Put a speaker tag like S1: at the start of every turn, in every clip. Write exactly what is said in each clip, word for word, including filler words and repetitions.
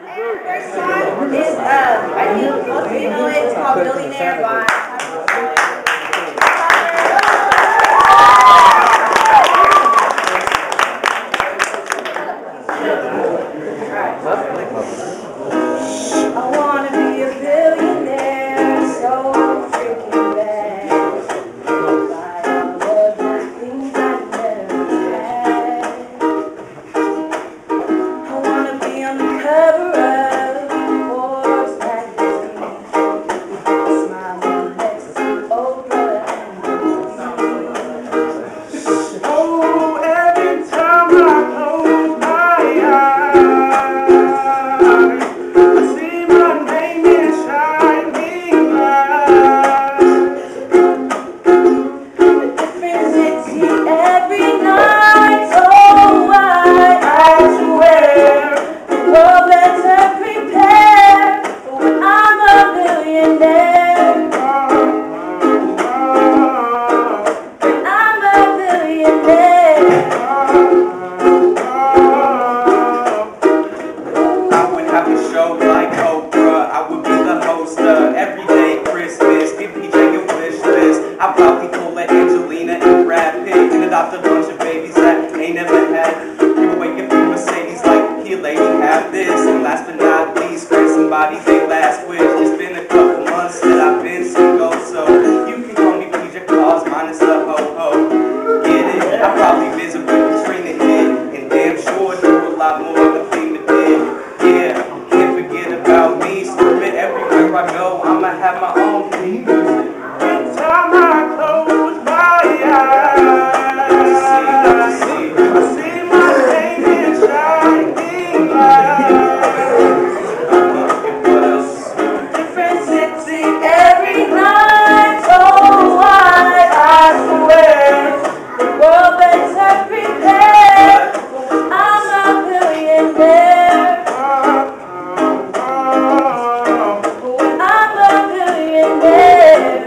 S1: First song is, uh, I think most of you know it, it's called Billionaire by I wanna be a billionaire, so freaking bad. Buy all of the things I never had. I wanna be on the cover of Forbes magazine, smiling next to Oprah and
S2: Oh, every time I close my eyes, I see my name in shining lights.
S1: a different city every night. Oh, I, I swear the world better prepare for when I'm a billionaire. When I'm a billionaire.
S2: I would have a show like Oprah. I would be the host of Everyday Christmas. Give P J a wish list. I'd probably pull a Angelina and Brad Pitt and adopt a bunch of babies that ain't never had. Give away a few Mercedes like, here lady, have this. And last but not least, grant somebody their last wish. It's been a couple months that I've been single, so you can call me P J Claus minus the ho-ho. Get it? I probably visit with Katrina hit, and damn sure do a lot more than FEMA did. Yeah, can't forget about me, screaming everywhere I go. I'ma have my own theme music. Every time I close my eyes, I see, I see my name in shining lights. And what else?
S1: Different city every night. Oh, I, I swear the world better prepare for when I'm a billionaire. For when I'm a billionaire.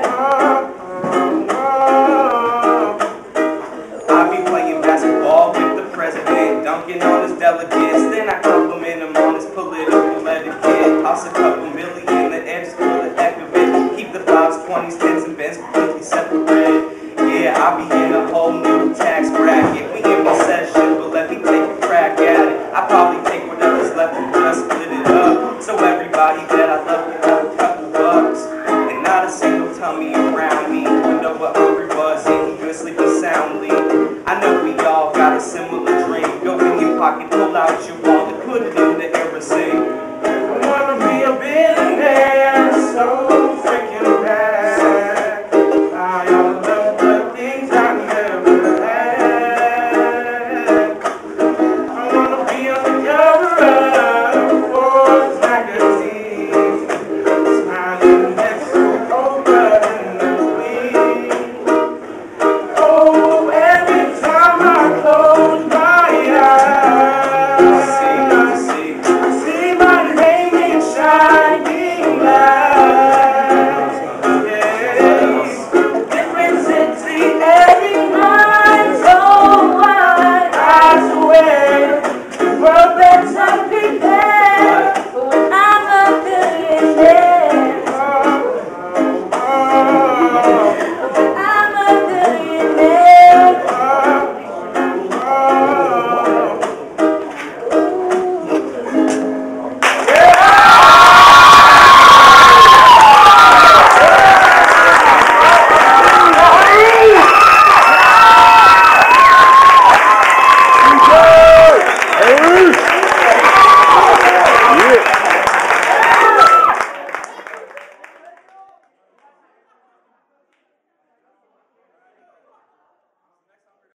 S2: I be playing basketball with the president, dunking on his delegates, then I compliment him on his political etiquette. Toss a couple million in the edges for the heck of it. Keep the fives, twenties, tens, and bends completely separate. Yeah, I be in a whole new tax bracket. We in recession, but let me take a crack at it. I probably take whatever's left and just split it up, so everybody that I love can have a couple bucks. And not a single tummy around me would know what hungry was, eating good, sleeping soundly. I know we all got a similar dream. Go in your pocket, pull out your wallet, put it in the air and sing.